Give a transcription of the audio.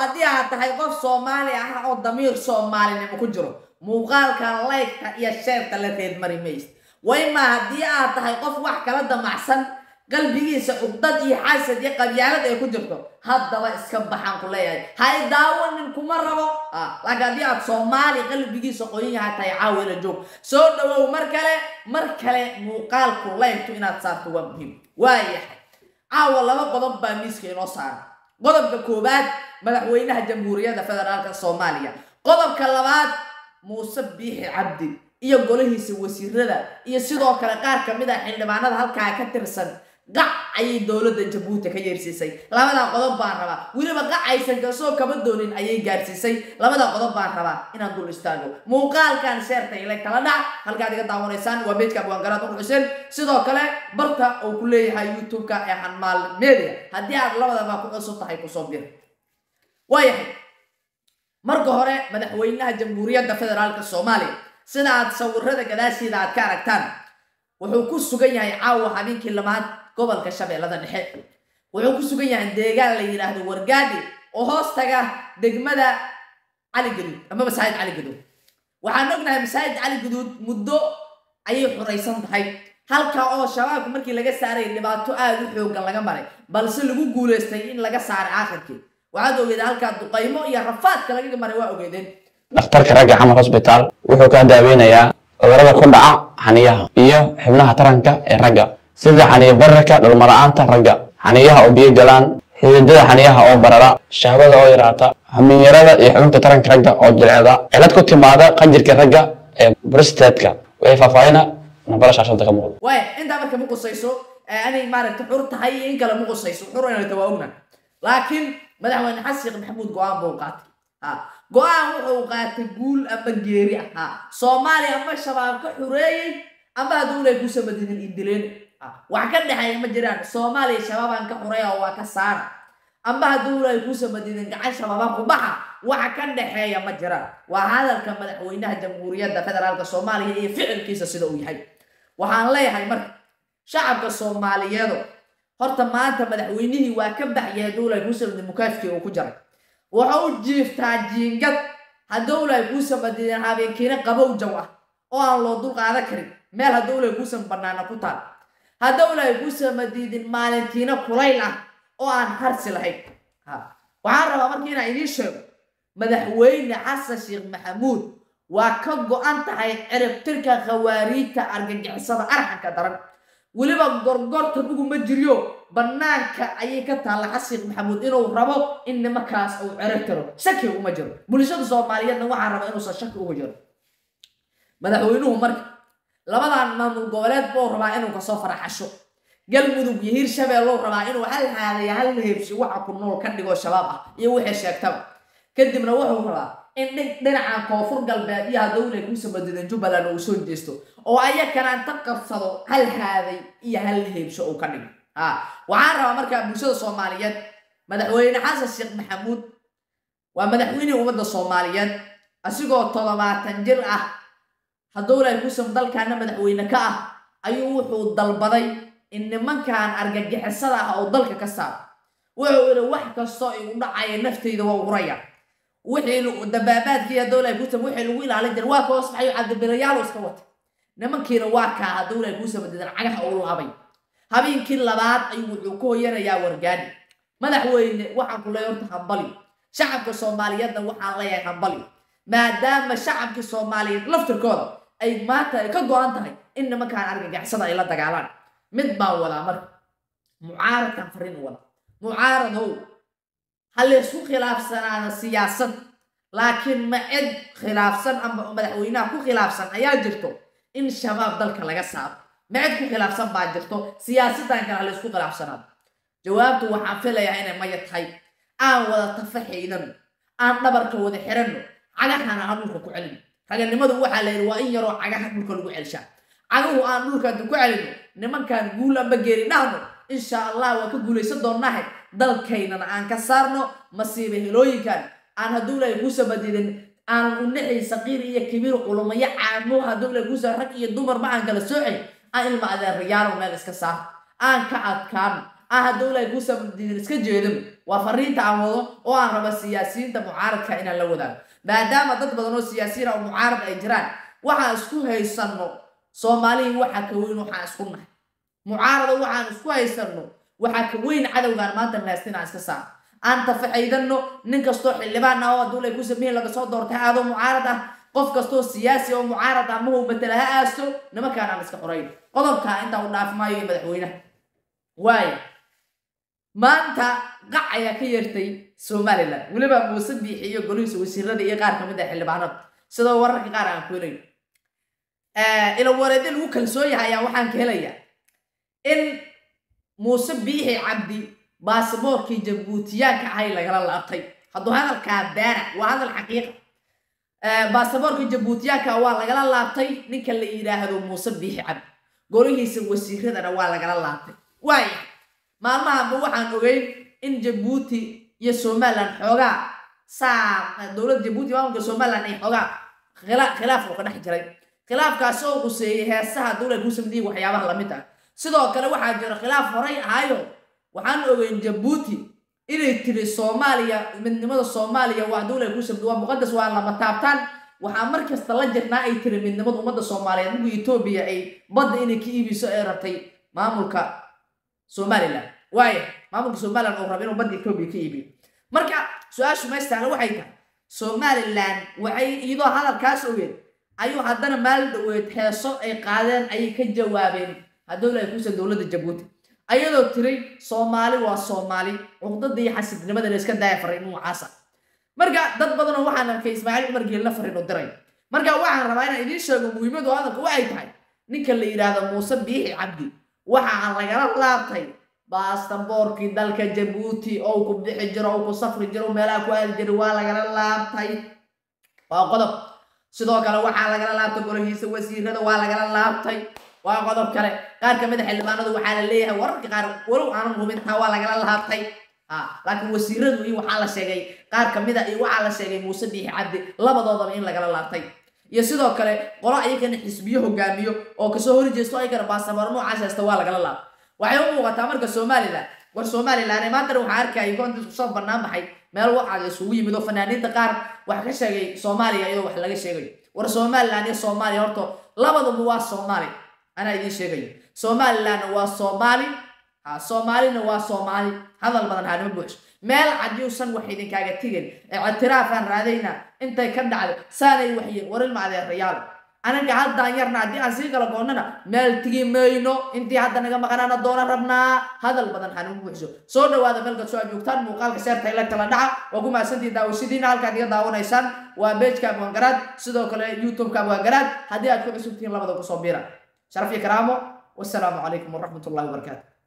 haddii aad tahay qof Soomaali ah oo damiir Soomaalinimo ku jiro muuqaalkan like-ka iyo share-ka la reed mari maysid way ma haddii aad tahay qof wax kala damacsan qalbigiisa cugdad iyo xasad iyo qabyaalad ay ku jirto haddaba iska baxaan ku leeyahay hay daawanin kuma rabo laakiin haddii aad Soomaali qalbigiisa qoyin yahay tahay caawila joog soo dhawow mar kale muuqaalku like-tu inaad saarto waa muhiim waayahay caawa laba qodob baa miiska inoo saaran qodobka koobaad madaxweynaha jamhuuriyadda federaalka Soomaaliya qodobka labaad Muuse Biixi Cabdi iyo golahiisa wasiirada iyo sidoo kale qaar kamid ah xildhibaanada halka ka tirsan qac ay dawladda Jabuuti ka yeersisay labada qodob baan rabaa waliba qac aysan ka soo kaba doonin ayay gaarsisay labada qodob baan rabaa inaan dul istaago muuqaalkan sheerta ila kala dhac halka adiga daawanaysaan waa beedka waan garad u xuseen sidoo kale barta oo ku leeyahay YouTube-ka ee Hanmaal Media haddii aad labadaba ku cusub tahay ku soo bir waayahay marka hore madaxweynaha jamhuuriyadda federaalka Soomaaliya sida aad sawirada gadaashiida aad ka aragtaan wuxuu ku sugan yahay caawa habeenkii lamaad gobolka Shabeellada Dhexe wuxuu ku sugan yahay deegaan la yiraahdo Wargaadi oo hoos taga degmada Cali Gaduud ama Masaajid Cali Gaduud waxaan ognahay Masaajid Cali Gaduud muddo ayay xuraysan tahay halka oo shabaabku markii laga saaray dhibaato aad u xooggan laga maray balse lagu guuleystay in laga saaray aakhirkii waxaad ogeeyday halka duqaymo iyo rafaadka laga maray waa ogeedeen dhakhtarka ragga Xamar Hospital wuxuu ka daaweynayaa cudurrada ku dhaca xaniyaha iyo xubnaha taranka ee ragga sida xaniyo bararka dhalmaraanta ragga xaniyaha oo biyo galaan xididada xaniyaha oo barara shahwada oo yaraata hamiirada iyo xubnaha taranka ragga oo jilcada cilad ku timaada qanjirka ragga ee prostate-ka way faafayna nabara shaashada ka muuqdo way inta marka ma qosayso anay maaragtay xur tahay in kala ma qosayso xur inay tawaawna laakiin madaxweyne xasan sheekh maxamuud go'aan buu qaatay go'aan wuxuu qaatay guul ama geeri Soomaaliya ama shabaab ka xureeyay ama dawlad ku sabadin indileen wax ka dhaxay ma jiraan Soomaaliya shabaab ka xureeyo waa ka saar ama dawlad ku sabadin gacan shabaab ku baxa wax ka dhaxay ma jiraan waa hadalka madaxweynaha jamhuuriyadda federaalka Soomaaliya iyo ficilkiisa sida uu yahay waxaan leeyahay marka shacabka Soomaaliyeed horta maanta madaxweynihii waa ka baxay dawlad ku sabadin mukaafki oo ku jiray wuxuu jiiftaa jiingad hadawlad ku sabadin habeenkiina qabow jaw ah oo aan loo dul qaadan karin meel hadawlad ku san banaana ku taal hadawlad ku sabadin maalintiina kulayl ah oo aan harsi lahayn waxaan rabaa markii inaan idin sheego madaxweyne xasan sheekh maxamuud waa ka go'an tahay ciribtirka khawaariijta argagixisada arxanka daran waliba gorgorta ugu ma jiriyo banaanka ayay ka taala xasan maxamuud inuu rabo in nimakaas uu ciribtiro shaki uma jiro bulshada Soomaaliyeedna waxa raba inuu shaki ugu jiro madaxweynuhu marka labadan maamul goboleed buu rabaa inuu ka soo faraxasho galmudug iyo Hirshabeelle rabaa inuu hal heebsi waxa ku nool ka dhigo shabaab ah iyo wixii sheegtaba kadibna wuxuu rabaa in dhinaca koonfur galbeed iyo dawlad ku sabadin Jubbaland uu soo jeesto oo ayakana inta qabsado hal heebsi uu ka dhigo waxaan rabaa marka bulshada Soomaaliyeed madaxweyne xasan sheekh maxamuud waa madaxweyne ummadda Soomaaliyeed asigoo 70 jir ah hadawlad ku sam dalkana madaxweyne ka ah ayuu wuxuu dalbaday in nimankan argagixisada ah oo dalka ka saar wuxuu yiri wax kasto ay u dhacay naftayda waa uraya wixii dabaabaadkii dawlad ku sam wixii lagu ilaalin jiray waa koos maxay cabdibirayaal iska wata nimankiina waa ka dawlad ku sam dadin cagaha oo laabay habeenkii labaad ayuu wuxuu ku hoyanayaa Wargaadi madaxweyne waxaan ku leeyahay hambali shacabka Soomaaliyeed waxaan leeyahay hambali maadaama shacabka Soomaaliyeed laftirkooda ay maanta ka go'an tahay in nimankan argagixisada ay la dagaalaan mid baa wada marka mucaaradkan fariin wada mucaaradow hal isku khilaafsanaana siyaasad laakiin ma cid khilaafsan ama madaxweynaha ku khilaafsan ayaa jirto in shabaab dalka laga saaro ma cid ku khilaafsan baa jirto siyaasadan kale hal isku khilaafsanaa jawaabtu waxaan filayaa inay ma tahay aan wada tafaxiidan aan dhabarka wada xiranno cagahana aan dhulka ku celin raganimadu waxa la yiri waa in yaro cagaha dhulka lagu celshaa cagahu aan dhulka ku celin nimankan guul amba geeri dhahno insha Allah waa ka guuleysan doonaa dalkeynana aan ka saarno masiibo helooyinkan aan hadawlad ku sabadin aan u nixi saqiir iyo kabiir culumaya caamo hadawlad ku rag iyo dumar ma aan kala soocay aan ilma adeer riyaal meel iska saar aan ka adkaan hadawlad ku sabadin iska jeedo وفرينتا عمودو وأن ربا السياسيين دا معارض كائنا لودا بعدما ضد بدنو سياسيين أو معارض أجران وحا اسكو هيسانو صومالي وحا كوين وحا اسكونا معارض وحا اسكو هيسانو وحا كوين عدو غان مانتا ناستين عسكسان أنت فحيدنو ننكستو حلبان أو دولة يكون سمين لك صوت دورتها هذا معارضة قف كستو سياسي أو معارضة مو بتلها أسو نما كان عم يسكح قريب قضبتها أنت ونعرف ما يجي مدحوينه واي ما أنت قاعد كيرتي سومالي لا ولما موسبي حيو قلوس وسيرة إيقار كمدة حلبانات سيدا ورق قارا عن كوري إلى وردين وكل سوي هيا وحان كهليا إن موسبي عبدي باسبور كي جبوتيان كهاي لقال الله أبطي هذا هذا الكادارة وهذا الحقيقة باسبور كي جبوتيان كهوال لقال الله أبطي نك اللي يراهدو موسبي عبد قولوا يسوي سيرة أنا ولا لقال الله أبطي واي maalmaha ma waxaan ogeyn in Djibouti iyo Somaliland xogaa dowladda Djibouti maamulka Somaliland ay xogaa khilaaf oo ka dhex jiray khilaafkaas oo quseeyay heesaha dowladda Guusamdiin waxyaabaha la mid ah sidoo kale waxaa jira khilaaf horay ahayo waxaan ogeyn Djibouti inay tiri Soomaaliya midnimada Soomaaliya waa dowladda Guusamdiin waa muqadas waa lama taabtaan waxaa markasta la jirnaa ay tiri midnimada ummadda Soomaaliyeed ugu Itoobiya ay badda inay ka iibiso ay rabtay maamulka Somaliland واي ما ممكن سومالان أو رابين وبدي كوبي كيبي مركا سؤال شو ما يستاهل وحيدا سومالان وعي يضع هذا الكاس وين أيوه هذانا مال ويتحصل أي قادن أي كجوابين هذول يكون دولة جيبوتي أيوه تري صومالي وصومالي وقد دي حسب لماذا الإسكان ده يفرقوا عصا مركا ضد بدنا وحنا في إسماعيل مركا يلا فرقوا الدرين مركا وحنا ربعنا إديش مهمة وهذا وعي تاي نكل اللي هذا موسى عبدي وحنا رجال لابطي باسبوركي دالك جيبوتي او كبدخ جرو او كسفر جرو meela ku aad jir waa laga laabtay waa qodob sidoo kale waxa laga laabtay golahiisa wasiirada waa laga laabtay waa qodob kale qaar ka mid ah xildhibaanadu waxa la leeyahay wararka qaar walow aan hubin taa waa laga laabtay laakiin wasiiradu iyo waxa la sheegay qaar ka mid ah iyo waxa la sheegay Muuse Biixi Cabdi labadoodaba in laga laabtay iyo sidoo kale qolo ayagana xisbiyo hogaamiyo oo ka soo horjeesto ay kara baasaboor noocaas ah waa laga laabtay waxay u muuqataa marka Soomaaliland war Soomaaliland maanta waxa arkay koonta soo barnaamij meel waxa isugu yimid oo fanaaniinta qaar wax ka sheegay Soomaaliya iyo wax laga sheegay war Soomaaliland iyo Soomaaliya horto labaduba waa Soomaali ana idin sheegay Soomaaliland waa Soomaali Soomaalina waa Soomaali hadal badan hanima buux meel cadiyuusan wax idin kaaga tigin اعترافan raadayna intay ka dhacday saanay waxyeen warin macday riyaal anaga hadda yarna hadii aan sii kala goonana meel tigi meeyno intii hadda naga maqanaana doona rabnaa hadal badan hanuma buuxso soo dhawaada meelka soo joogtaan muuqaalka sheerta ila kala dhaca waa ku maasantii daawashadiina halka adiga daawanaysaan waa page-ka Abwaangaraad sidoo kale YouTube-ka Abwaangaraad hadii aad ku cusubtiin labada ku soo biira sharaf iyo karaamo wassalaamu calaykum warahmatullaahi wabarakaatuh